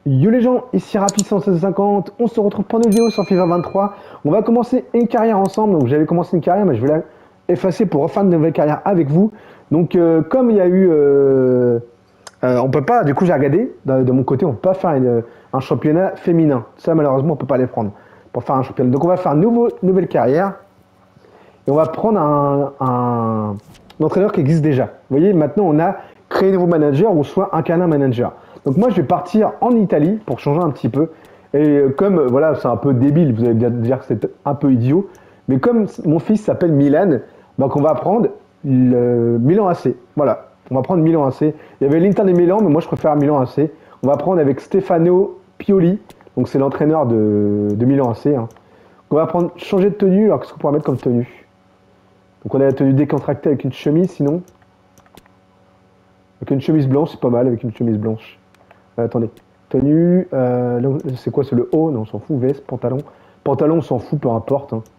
Yo les gens, ici Rapid150, on se retrouve pour une vidéo sur FIFA 23. On va commencer une carrière ensemble, donc j'avais commencé une carrière mais je vais la effacer pour refaire une nouvelle carrière avec vous. Donc comme il y a eu... on peut pas, du coup j'ai regardé, de mon côté, on peut pas faire un championnat féminin. Ça malheureusement on peut pas les prendre pour faire un championnat. Donc on va faire une nouvelle carrière et on va prendre un entraîneur qui existe déjà. Vous voyez, maintenant on a créé un nouveau manager ou soit incarner un manager. Donc moi je vais partir en Italie pour changer un petit peu. Et comme voilà, c'est un peu débile, vous allez bien dire que c'est un peu idiot, mais comme mon fils s'appelle Milan, donc on va prendre le Milan AC. Voilà, on va prendre Milan AC. Il y avait l'Inter de Milan, mais moi je préfère Milan AC. On va prendre avec Stefano Pioli, donc c'est l'entraîneur de Milan AC. Hein. On va prendre changer de tenue. Alors qu'est-ce qu'on pourra mettre comme tenue? Donc on a la tenue décontractée avec une chemise, sinon avec une chemise blanche, c'est pas mal avec une chemise blanche. Attendez. Tenue, c'est quoi? C'est le haut? Non, on s'en fout. Veste, pantalon. Pantalon, on s'en fout, peu importe. Hein.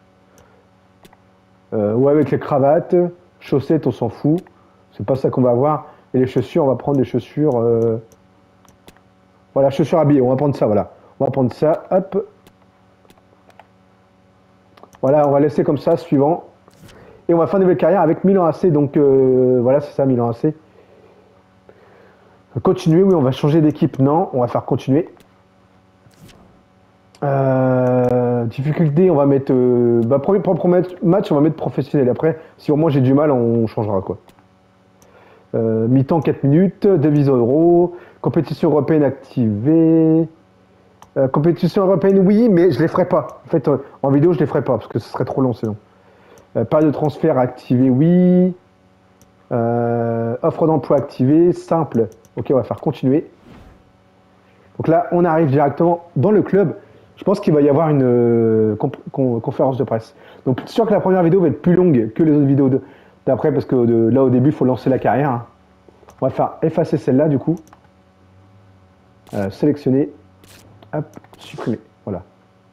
Ouais, avec les cravates. Chaussettes, on s'en fout. C'est pas ça qu'on va avoir. Et les chaussures, on va prendre des chaussures. Voilà, chaussures habillées. On va prendre ça, voilà. On va prendre ça. Hop. Voilà, on va laisser comme ça, suivant. Et on va faire une nouvelle carrière avec Milan AC. Donc voilà, c'est ça, Milan AC. Continuer, oui, on va changer d'équipe. Non, on va faire continuer. Difficulté, on va mettre. Pour le premier match, on va mettre professionnel. Après, si au moins j'ai du mal, on changera quoi. Mi-temps 4 minutes, devise euro, compétition européenne activée. Compétition européenne, oui, mais je les ferai pas. En fait, en vidéo, je les ferai pas parce que ce serait trop long sinon. Pas de transfert activé, oui. Offre d'emploi activée, simple. Ok, on va faire continuer. Donc là, on arrive directement dans le club. Je pense qu'il va y avoir une conférence de presse. Donc, c'est sûr que la première vidéo va être plus longue que les autres vidéos d'après, parce que là, au début, il faut lancer la carrière. Hein. On va faire effacer celle-là, du coup. Sélectionner. Hop, supprimer. Voilà.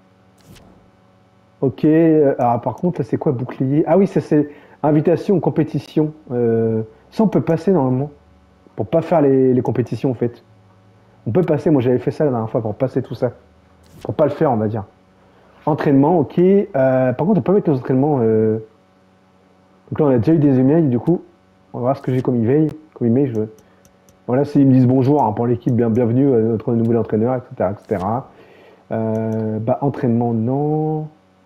Ok. Alors, par contre, là, c'est quoi bouclier? Ah oui, ça, c'est invitation aux compétitions. Ça, on peut passer, normalement. Pour pas faire les compétitions, en fait. On peut passer. Moi, j'avais fait ça la dernière fois pour passer tout ça. Pour pas le faire, on va dire. Entraînement, ok. Par contre, on peut mettre les entraînements. Donc là, on a déjà eu des emails, du coup. On va voir ce que j'ai comme email. Comme email, voilà, s'ils me disent bonjour hein, pour l'équipe, bienvenue, notre nouvel entraîneur, etc. etc. Entraînement, non.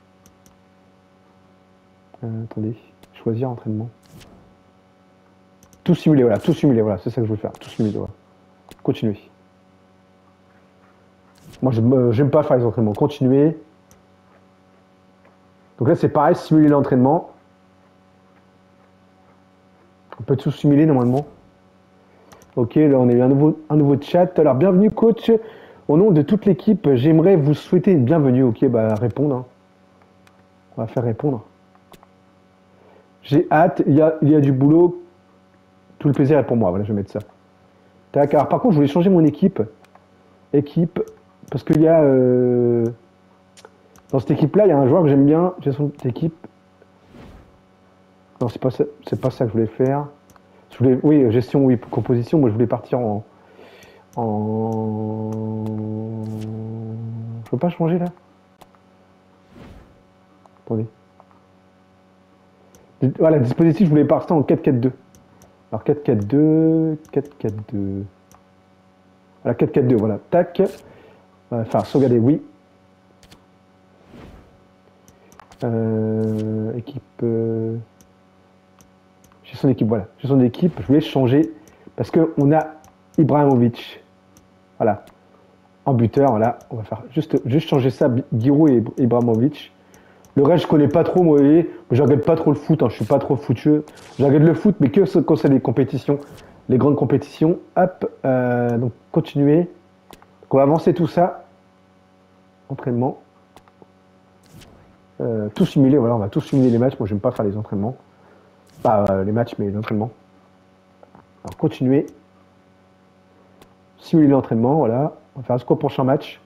Attendez, choisir entraînement. Tout simuler, voilà, c'est ça que je veux faire. Tout simuler, voilà. Continuer. Moi, j'aime pas faire les entraînements. Continuer. Donc là, c'est pareil, simuler l'entraînement. On peut tout simuler normalement. Ok, là, on a eu un nouveau chat. Alors, bienvenue, coach. Au nom de toute l'équipe, j'aimerais vous souhaiter une bienvenue. Ok, répondre. Hein. On va faire répondre. J'ai hâte, il y a du boulot. Tout le plaisir est pour moi. Voilà, je vais mettre ça. Tac. Alors, par contre, je voulais changer mon équipe. Équipe. Parce qu'il y a. Dans cette équipe-là, il y a un joueur que j'aime bien. J'ai son équipe. Non, c'est pas ça que je voulais faire. Oui, gestion, oui, composition. Moi, je voulais partir Je peux pas changer là. Attendez. Voilà, dispositif, je voulais partir en 4-4-2. Alors 4-4-2, 4-4-2. Voilà, 4-4-2, voilà. Tac. Enfin, sauvegarder, oui. Équipe. J'ai son équipe, voilà. J'ai son équipe, je voulais changer parce qu'on a Ibrahimovic. Voilà. En buteur, voilà. On va faire juste changer ça, Giroud et Ibrahimovic. Le reste, je connais pas trop, moi, vous voyez. Je regarde pas trop le foot, hein, je suis pas trop foutueux. Je regarde le foot, mais que quand c'est les compétitions, les grandes compétitions. Hop, donc continuer. Donc on va avancer tout ça. Entraînement. Tout simuler, voilà, on va tout simuler les matchs. Moi, j'aime pas faire les entraînements. Pas les matchs, mais l'entraînement. Alors, continuer. Simuler l'entraînement, voilà. On va faire un score prochain match.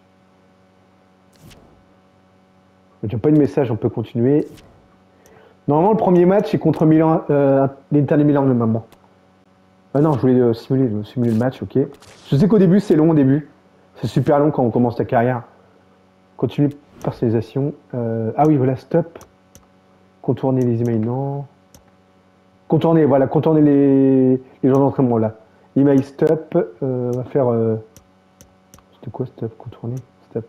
Il n'y a pas de message, on peut continuer. Normalement, le premier match, c'est contre Milan, l'Inter de Milan, normalement. Ah non, je voulais simuler le match, ok. Je sais qu'au début, c'est long au début. C'est super long quand on commence ta carrière. Continue personnalisation. Ah oui, voilà, stop. Contourner les emails, non. Contourner, voilà, contourner les gens d'entraînement là. Email stop. On va faire. C'était quoi stop? Contourner? Stop.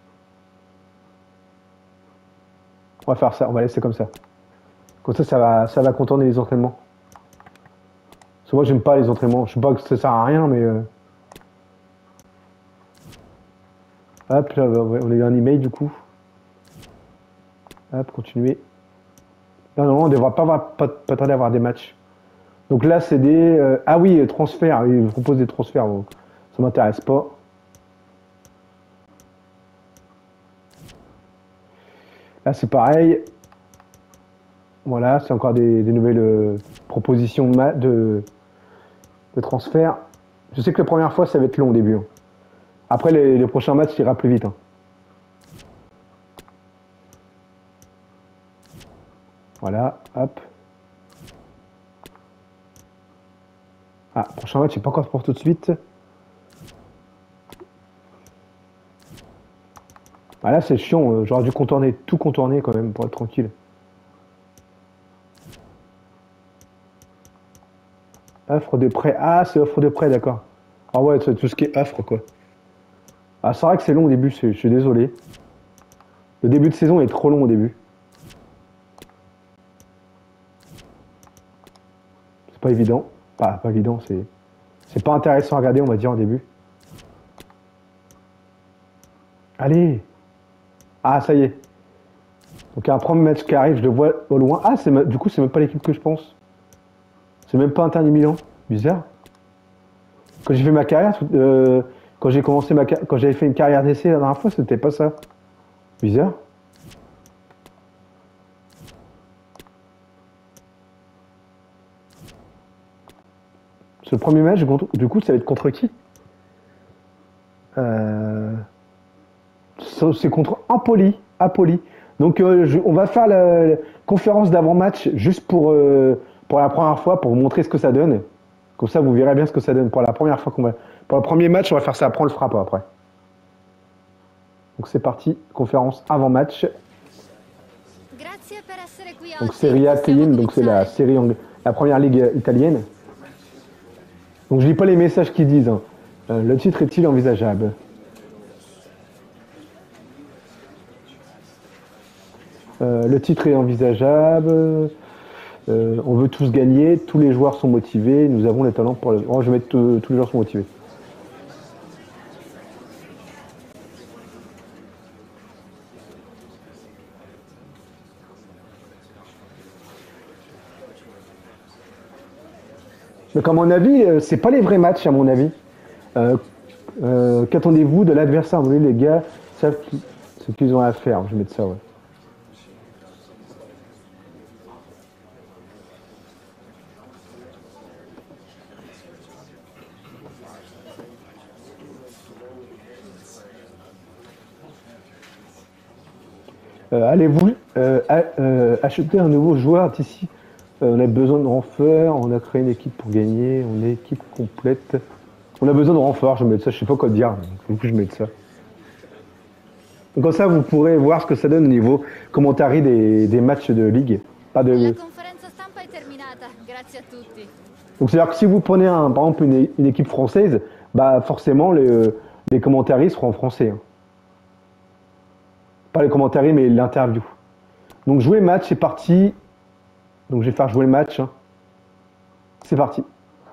On va faire ça, on va laisser comme ça. Comme ça va contourner les entraînements. Parce que moi, j'aime pas les entraînements. Je sais pas que ça sert à rien, mais. Hop, là, on a eu un email du coup. Hop, continuer. Non, non, on ne devra pas tarder à avoir des matchs. Donc là, c'est des. Ah oui, transferts. Ils proposent des transferts. Donc ça m'intéresse pas. Là, c'est pareil. Voilà, c'est encore des nouvelles propositions de transfert. Je sais que la première fois, ça va être long au début. Hein. Après, les prochains matchs, ça ira plus vite. Hein. Voilà, hop. Ah, prochain match, c'est pas encore pour tout de suite. Ah là, c'est chiant. J'aurais dû contourner, tout contourner quand même pour être tranquille. Offre de prêt. Ah, c'est offre de prêt, d'accord. Ah ouais, c'est tout ce qui est offre, quoi. Ah, c'est vrai que c'est long au début, je suis désolé. Le début de saison est trop long au début. C'est pas évident. Pas évident, c'est pas intéressant à regarder, on va dire, au début. Allez! Ah, ça y est. Donc, il y a un premier match qui arrive, je le vois au loin. Ah, du coup, c'est même pas l'équipe que je pense. C'est même pas Inter Milan. Bizarre. Quand j'ai fait ma carrière, quand j'ai commencé quand j'avais fait une carrière d'essai la dernière fois, c'était pas ça. Bizarre. Ce premier match, du coup, ça va être contre qui? C'est contre Empoli. Apoli. Donc, on va faire la conférence d'avant-match juste pour la première fois, pour vous montrer ce que ça donne. Comme ça, vous verrez bien ce que ça donne pour la première fois qu'on va. Pour le premier match, on va faire ça. Après, on le fera pas après. Donc, c'est parti. Conférence avant-match. Donc, Serie A Team, donc c'est la la première ligue italienne. Donc, je lis pas les messages qu'ils disent. Hein. Le titre est-il envisageable? Le titre est envisageable. On veut tous gagner. Tous les joueurs sont motivés. Nous avons les talents pour le. Oh, je vais mettre tous les joueurs sont motivés. Donc à mon avis, c'est pas les vrais matchs à mon avis. Euh, Qu'attendez-vous de l'adversaire? Oui, les gars savent ce qu'ils ont à faire. Je vais mettre ça, ouais. Allez-vous acheter un nouveau joueur d'ici? On a besoin de renforts, on a créé une équipe pour gagner, on est équipe complète. On a besoin de renforts, je vais mettre ça, je sais pas quoi dire, du coup je mets ça. Donc comme ça vous pourrez voir ce que ça donne au niveau commentaire des matchs de ligue. Pas de. Donc c'est-à-dire que si vous prenez par exemple une équipe française, bah forcément les commentaires seront en français. Hein. Pas les commentaires mais l'interview. Donc jouer match, c'est parti. Donc je vais faire jouer le match. Hein. C'est parti.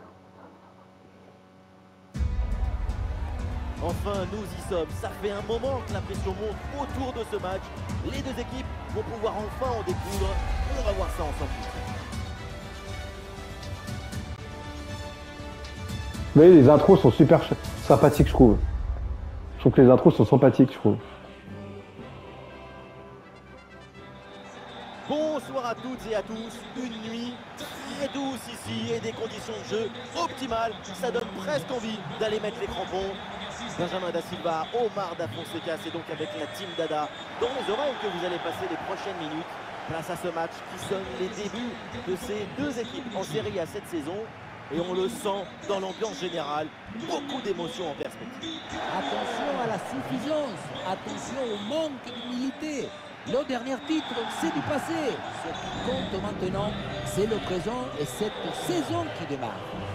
Enfin, nous y sommes. Ça fait un moment que la pression monte autour de ce match. Les deux équipes vont pouvoir enfin en découdre. On va voir ça ensemble. Vous voyez, les intros sont super sympathiques, je trouve. Je trouve que les intros sont sympathiques, je trouve. Bonsoir à toutes et à tous. Une nuit très douce ici et des conditions de jeu optimales. Ça donne presque envie d'aller mettre les crampons. Benjamin Da Silva, Omar Da Fonseca, c'est donc avec la team Dada dans vos oreilles que vous allez passer les prochaines minutes. Place à ce match qui sonne les débuts de ces deux équipes en série à cette saison. Et on le sent dans l'ambiance générale, beaucoup d'émotions en perspective. Attention à la suffisance, attention au manque d'humilité. Le dernier titre, c'est du passé. Ce qui compte maintenant, c'est le présent et cette saison qui démarre.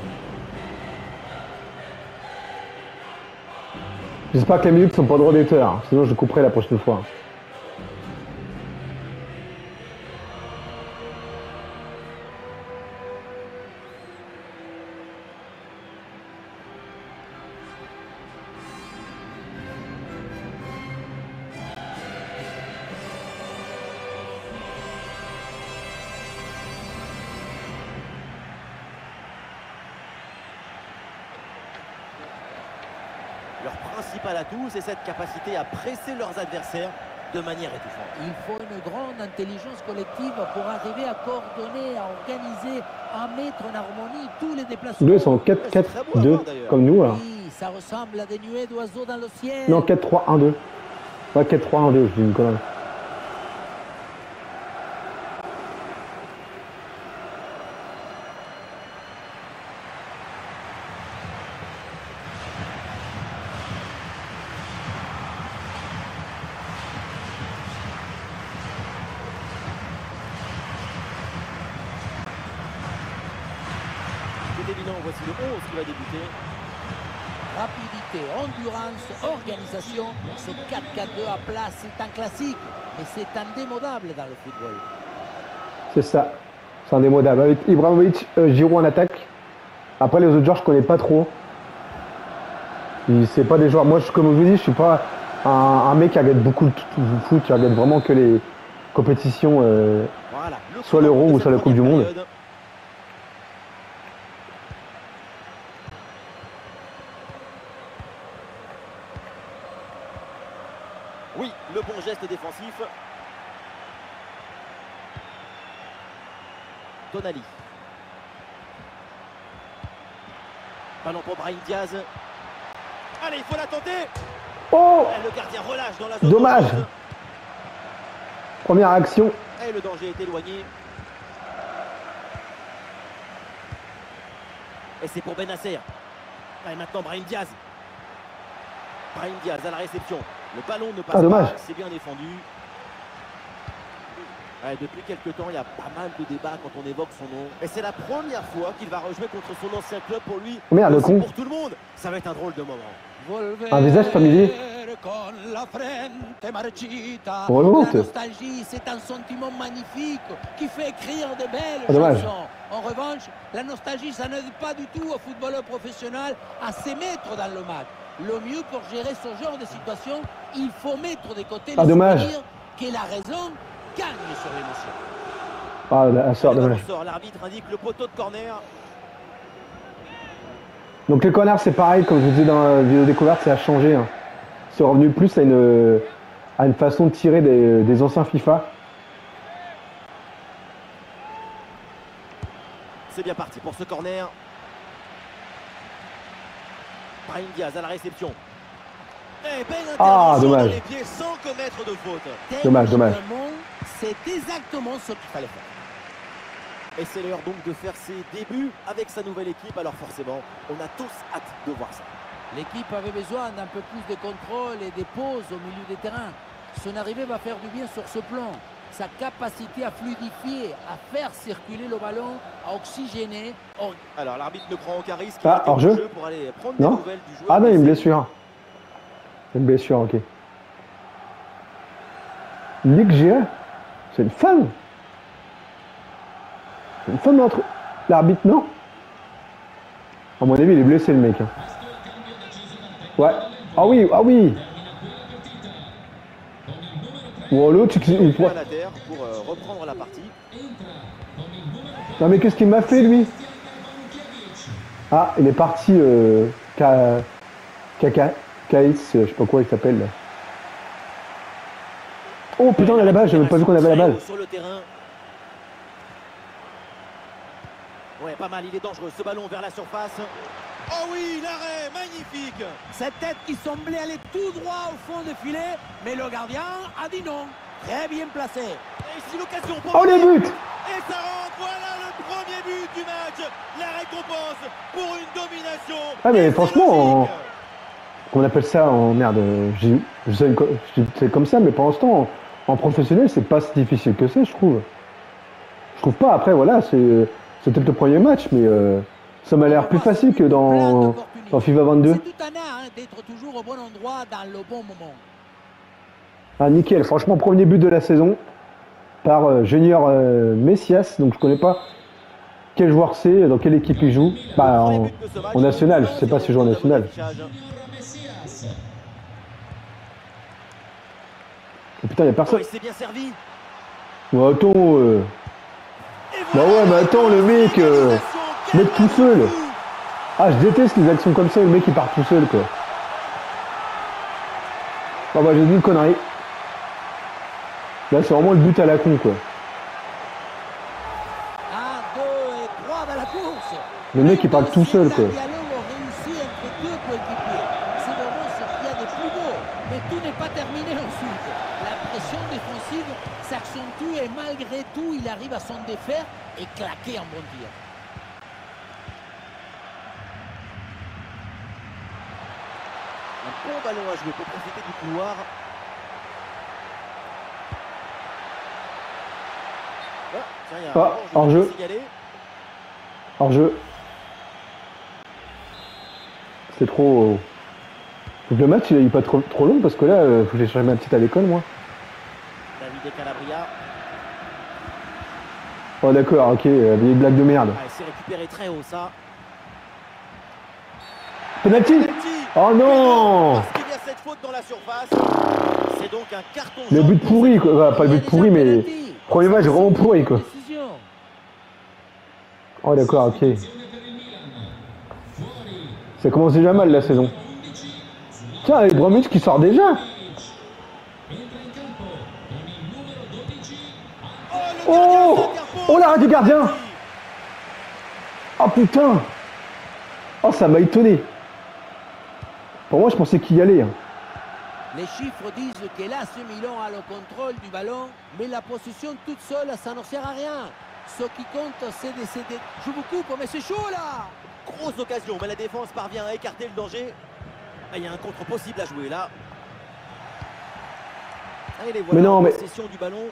J'espère que les minutes sont pas droit d'éteur, hein, sinon je couperai la prochaine fois. Leur principal atout, c'est cette capacité à presser leurs adversaires de manière étouffante. Il faut une grande intelligence collective pour arriver à coordonner, à organiser, à mettre en harmonie tous les déplacements. Deux sont 4-4-2 comme nous alors. Oui, ça ressemble à des nuées d'oiseaux dans le ciel. Non, 4-3-1-2. Ouais, 4-3-1-2, je dis une connerie. C'est évident, voici le 11 qui va débuter. Rapidité, endurance, organisation, ce 4-4-2 à plat, c'est un classique, mais c'est indémodable dans le football. C'est ça. C'est indémodable. Avec Ibrahimovic, Giroud en attaque. Après, les autres joueurs, je connais pas trop. C'est pas des joueurs. Moi, comme je vous dis, je suis pas un mec qui regarde beaucoup le foot. Je regarde vraiment que les compétitions, Voilà, soit l'Euro ou soit la Coupe du Monde. Oui, le bon geste défensif. Tonali. Ballon pour Brahim Diaz. Allez, il faut la tenter. Oh! Et le gardien relâche dans la zone. Dommage. dangereuse. Première action. Et le danger est éloigné. Et c'est pour Benasser. Et maintenant Brahim Diaz. Brahim Diaz à la réception. Le ballon ne passe dommage. pas, c'est bien défendu. Ouais, depuis quelques temps, il y a pas mal de débats quand on évoque son nom. Et c'est la première fois qu'il va rejouer contre son ancien club pour lui. Merde, le Aussi con. pour tout le monde, ça va être un drôle de moment. Un visage familier. Remonte. La nostalgie, c'est un sentiment magnifique qui fait écrire de belles dommage. chansons. En revanche, la nostalgie, ça n'aide pas du tout au footballeur professionnel à se mettre dans le match. Le mieux pour gérer ce genre de situation, il faut mettre de côté les dommage. souvenirs que la raison gagne sur l'émotion. Ah, la sort, dommage. L'arbitre indique le poteau de corner. Donc les corners, c'est pareil, comme je vous disais dans la vidéo découverte, ça a changé. Hein. C'est revenu plus à une façon de tirer des anciens FIFA. C'est bien parti pour ce corner. Brahim Diaz à la réception. Et belle Ah, intervention dommage. dans les pieds sans commettre de faute. Dommage, dommage. Techniquement, c'est exactement ce qu'il fallait faire. Et c'est l'heure donc de faire ses débuts avec sa nouvelle équipe. Alors forcément, on a tous hâte de voir ça. L'équipe avait besoin d'un peu plus de contrôle et des pauses au milieu des terrains. Son arrivée va faire du bien sur ce plan. Sa capacité à fluidifier, à faire circuler le ballon, à oxygéner. Alors l'arbitre ne prend aucun risque. Ah, il était hors-jeu pour aller prendre Non. des nouvelles du joueur. Ah non, une blessé. blessure. Une blessure, ok. Ligue GA. C'est une femme. C'est une femme entre. L'arbitre, non? À mon avis, il est blessé, le mec. Hein. Ouais. Ah oui, ah oui. Ou l'autre, il Point à la terre pour reprendre la partie. Non mais qu'est-ce qu'il m'a fait lui? Ah, il est parti Kaïs, je sais pas quoi il s'appelle là. Oh putain, on a la balle, j'avais pas vu qu'on avait la balle. Sur le terrain. Ouais, pas mal, il est dangereux. Ce ballon vers la surface. Oh oui, l'arrêt, magnifique. Cette tête qui semblait aller tout droit au fond du filet, mais le gardien a dit non. Très bien placé. Et ici l'occasion pour Oh les buts! Et ça rentre, voilà le premier but du match, la récompense pour une domination. Ah mais Et franchement, c'est on appelle ça en merde, c'est comme ça, mais pour l'instant, en professionnel, c'est pas si difficile que ça, je trouve. Je trouve pas, après, voilà, c'est peut-être le premier match, mais ça m'a l'air plus facile que dans FIFA 22. C'est tout un art hein, d'être toujours au bon endroit dans le bon moment. Ah, nickel, franchement, premier but de la saison par Junior Messias, donc je connais pas quel joueur c'est, dans quelle équipe il joue. Bah, en national, je sais pas s'il joue en national. Oh, putain, y a personne. il s'est bien servi. Ouais, attends, bah ouais, mais attends, le mec tout seul. Ah, je déteste les actions comme ça, le mec il part tout seul, quoi. Ah bah, j'ai dit une connerie. Là, c'est vraiment le but à la con, quoi. 1, 2 et 3 dans la course. Le mec il part tout seul, quoi. Réussi entre deux coéquipiers. C'est vraiment ce qu'il y a de plus beau. Mais tout n'est pas terminé ensuite. La pression défensive s'accentue et malgré tout, il arrive à s'en défaire et claquer un bon tir. Un bon ballon à jouer pour profiter du couloir. Hors-jeu. Hors-jeu. C'est trop... Faut que le match il est pas trop long parce que là, faut que j'aille chercher ma petite à l'école, moi. David Calabria. Oh d'accord, ok, des blagues de merde. Ah, il s'est récupéré très haut, ça. Penalty. Oh non! Parce qu'il y a cette faute dans la surface. C'est donc un carton jaune. Le but pourri, quoi. Enfin, pas le but pourri, mais... Premier match vraiment pourri, quoi. Oh d'accord, ok. Ça commence déjà mal, la saison. Tiens, Ibrahimovic qui sort déjà. Oh! Oh, l'arrêt du gardien! Oh putain! Oh, ça m'a étonné. Pour moi, je pensais qu'il y allait. Hein. Les chiffres disent que l'AC Milan a le contrôle du ballon, mais la possession toute seule, ça ne sert à rien. Ce qui compte, c'est d'essayer. Je vous coupe, mais c'est chaud là! Grosse occasion, mais la défense parvient à écarter le danger. Ah, il y a un contre possible à jouer là. Allez, les voilà, mais non, mais... possession du ballon.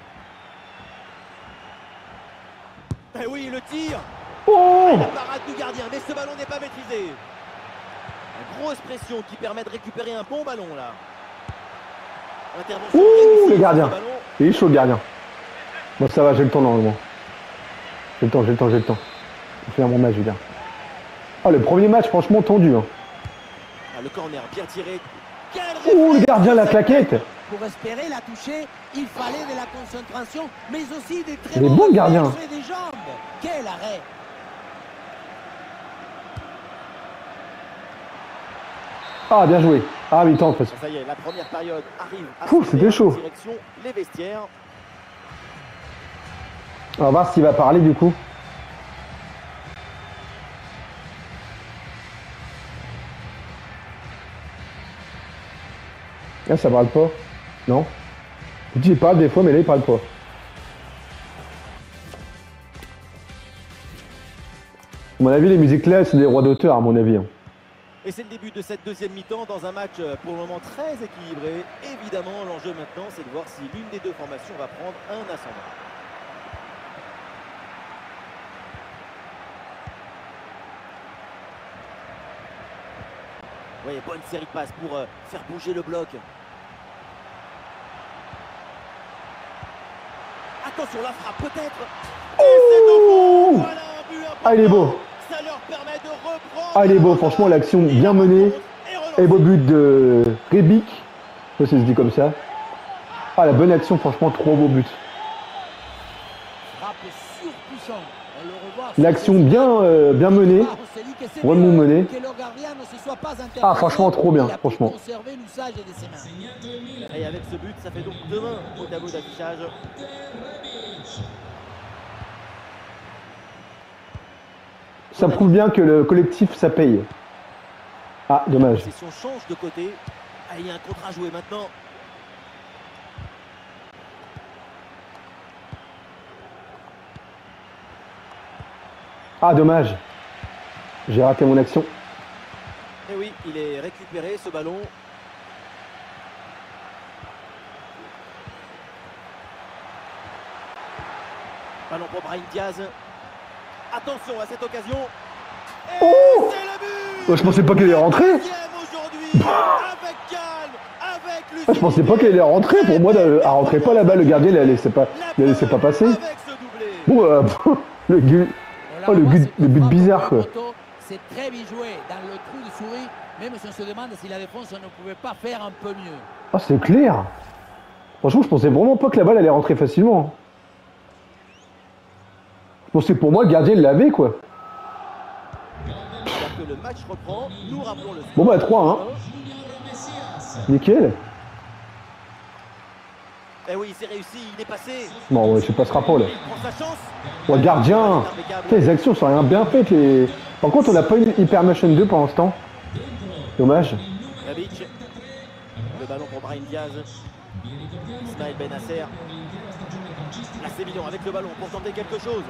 Eh oui, le tir. Oh! La parade du gardien, mais ce ballon n'est pas maîtrisé. Une grosse pression qui permet de récupérer un bon ballon là. Intervention ouh, le gardien. Il est chaud le gardien. Bon, ça va, j'ai le temps normalement. J'ai le temps. Je vais faire mon match, je veux dire. Ah, le premier match, franchement, tendu. Hein. Ah, le corner bien tiré. Ouh, le gardien, la claquette. Pour espérer la toucher, il fallait de la concentration, mais aussi des très bons gardiens. Et des jambes. Quel arrêt! Ah, bien joué. Ah, mais en fait. Ça y est, la première période arrive. C'était chaud. Direction les vestiaires. On va voir s'il va parler du coup. Là, ça parle pas. Non. Je dis, il parle des fois, mais là, il parle pas. À mon avis, les musiques là, c'est des droits d'auteur, à mon avis. Hein. Et c'est le début de cette deuxième mi-temps dans un match pour le moment très équilibré. Évidemment, l'enjeu maintenant, c'est de voir si l'une des deux formations va prendre un ascendant. Vous voyez, bonne série de passes pour faire bouger le bloc. Attention, la frappe peut-être. Oh, voilà un but important. Ah, il est beau. Ça leur permet de reprendre. Ah, il est beau, franchement, l'action bien menée. Et beau but de Rebic. Ça se dit comme ça. Ah, la bonne action, franchement, trop beau but. L'action bien, bien menée. Vraiment menée. Ah, franchement, trop bien, franchement. Et avec ce but, ça fait donc 2-1 au tableau d'affichage. Ça prouve bien que le collectif, ça paye. Ah, dommage. La possession change de côté. Ah, il y a un contre à jouer maintenant. Ah, dommage. J'ai raté mon action. Et oui, il est récupéré ce ballon. Ballon pour Brahim Diaz. Attention à cette occasion. Et Oh, c'est le but. oh, je pensais pas qu'il allait rentrer. Aujourd'hui, avec calme, avec lucidité. Ah, je pensais pas qu'il allait rentrer. Pour moi, elle rentrait pas là-bas. Le gardien, il la laissait pas passer. Avec ce doublé. Bon, le but, oh, le but bizarre, quoi. C'est très bien joué dans le trou de souris, même si on se demande si la défense ne pouvait pas faire un peu mieux. Ah, c'est clair. Franchement, je pensais vraiment pas que la balle allait rentrer facilement. Je pensais que pour moi, le gardien, il l'avait, quoi. Alors que le match reprend, nous rappelons le score. Bon, bah, 3-1. Nickel. Eh oui, c'est réussi, il est passé. Bon, ouais, je passera pas, là. Il prend sa chance. Oh, gardien. Putain, les actions sont rien bien faites. Par contre, on n'a pas eu Hyper Motion 2 pendant ce temps. Dommage. Rebic. Le ballon pour Brahim Diaz. Ismaël Benasser. Là, c'est Milan avec le ballon pour tenter quelque chose.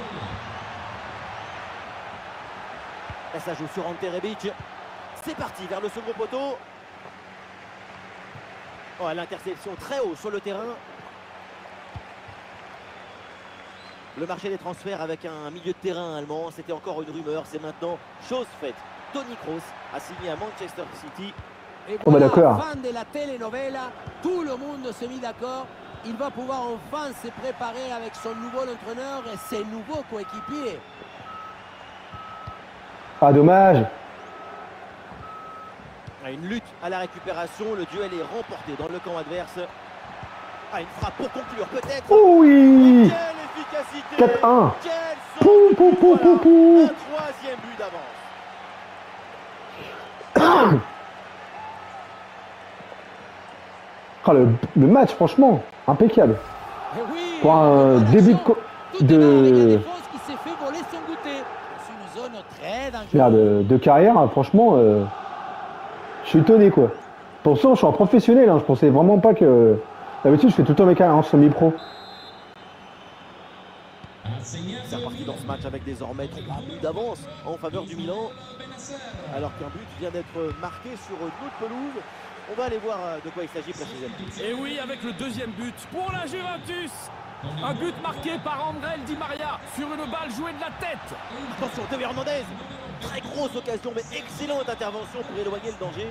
Là, ça joue sur Ante Rebic. C'est parti vers le second poteau. Oh, l'interception très haut sur le terrain. Le marché des transferts avec un milieu de terrain allemand, c'était encore une rumeur, c'est maintenant chose faite. Toni Kroos a signé à Manchester City. Et Oh, bah, voilà, d'accord. fan de la telenovela, tout le monde s'est mis d'accord. Il va pouvoir enfin se préparer avec son nouveau entraîneur et ses nouveaux coéquipiers. Ah, dommage. Une lutte à la récupération, le duel est remporté dans le camp adverse. Ah, une frappe pour conclure peut-être. Oh oui. Quelle efficacité. 4-1. Quel Pou, pou, pou, pou, pou. Un troisième but d'avance. Ah, le match, franchement, impeccable. Et oui, Pour un début tout est là avec la défense qui s'est fait voler son goûter. C'est une zone très dangereuse. Merde, de carrière, hein, franchement, je suis étonné, quoi. Pourtant, je suis un professionnel, hein, je pensais vraiment pas que... D'habitude, je fais tout le temps mes carrières en semi-pro. C'est reparti dans ce match avec désormais 3 buts d'avance en faveur du Milan. Alors qu'un but vient d'être marqué sur une autre pelouse. On va aller voir de quoi il s'agit précisément. Et oui, avec le deuxième but pour la Juventus. Un but marqué par André Di Maria sur une balle jouée de la tête. Attention, Théo Hernandez. Très grosse occasion, mais excellente intervention pour éloigner le danger.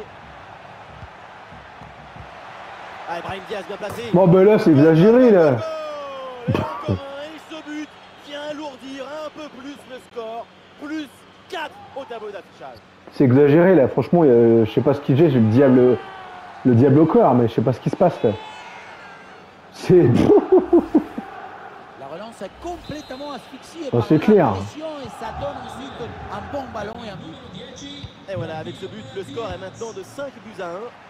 Ah, Brahim Diaz bien placé. Bon, ben là, c'est exagéré, là. Et encore un, et ce but vient alourdir un peu plus le score. Plus 4 au tableau d'affichage. C'est exagéré, là. Franchement, je sais pas ce qu'il fait, j'ai le diable au corps, mais je sais pas ce qui se passe, là. C'est... La relance est complètement asphyxiée Oh, par c'est la clair. pression et ça donne ensuite un bon ballon et un but. Et voilà, avec ce but, le score est maintenant de 5 buts à 1.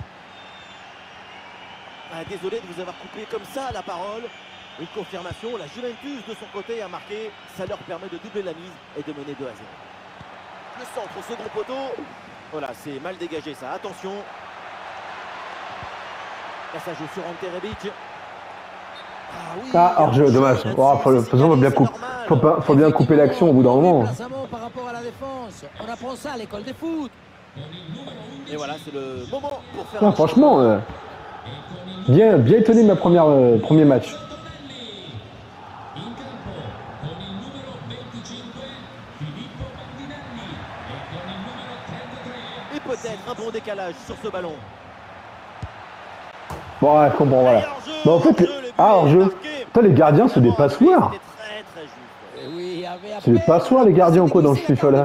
Ah, désolé de vous avoir coupé comme ça la parole. Une confirmation, la Juventus de son côté a marqué. Ça leur permet de doubler la mise et de mener 2 à 0. Le centre au second poteau. Voilà, c'est mal dégagé ça, attention. Là, ça joue sur Ante Rebic. Ah oui, hors-jeu, dommage. Oh, faut bien couper l'action au bout d'un moment. Par rapport à la défense, on apprend ça à l'école des foot. Et voilà, c'est le moment pour faire. Non, franchement, bien étonné de ma premier match. Et peut-être un bon décalage sur ce ballon. Bon, ouais, je comprends, voilà. Bah, en fait, hors-jeu. Putain, les gardiens, c'est des passoires. C'est des passoires, les gardiens, ou quoi, dans ce FIFA, là.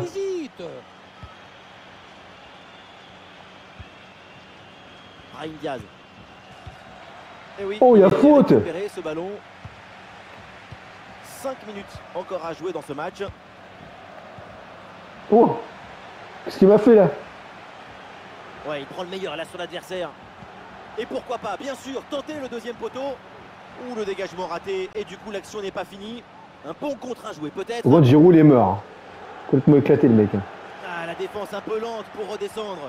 Brahim Diaz. Et oui, oh, il y a faute. Ce ballon. 5 minutes encore à jouer dans ce match. Oh, qu'est-ce qu'il m'a fait, là? Ouais, il prend le meilleur là sur l'adversaire. Et pourquoi pas, bien sûr, tenter le deuxième poteau. Ou le dégagement raté. Et du coup, l'action n'est pas finie. Un bon contre à jouer, peut-être. Au moins, Giroud, il est mort. Complètement éclaté, le mec. Ah, la défense un peu lente pour redescendre.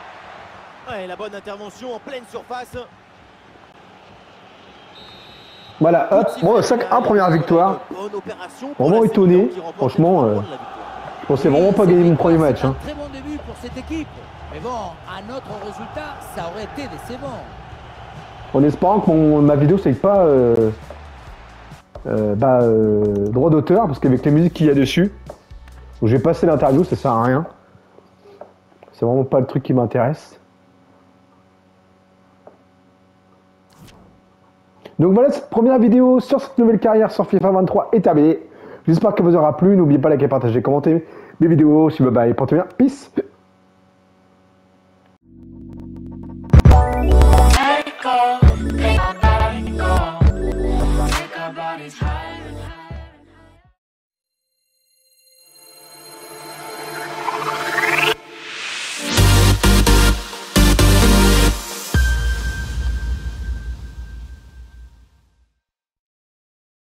Ouais, la bonne intervention en pleine surface. Voilà, hop, bon, 5-1, première victoire. Bonne opération pour Vraiment la étonné. Séville qui remporte Franchement, les 3 points de la victoire. je pensais vraiment pas gagner mon premier match. C'est Hein. un très bon début pour cette équipe. Mais bon, un autre résultat, ça aurait été décevant. En espérant que ma vidéo c'est pas droit d'auteur, parce qu'avec les musiques qu'il y a dessus, donc je vais passer l'interview, ça sert à rien. C'est vraiment pas le truc qui m'intéresse. Donc voilà, cette première vidéo sur cette nouvelle carrière sur FIFA 23 est terminée. J'espère qu'elle vous aura plu. N'oubliez pas de liker, partager, commenter mes vidéos. Si bye bye, portez bien. Peace. Let it go, let our body go. Take our bodies higher and higher.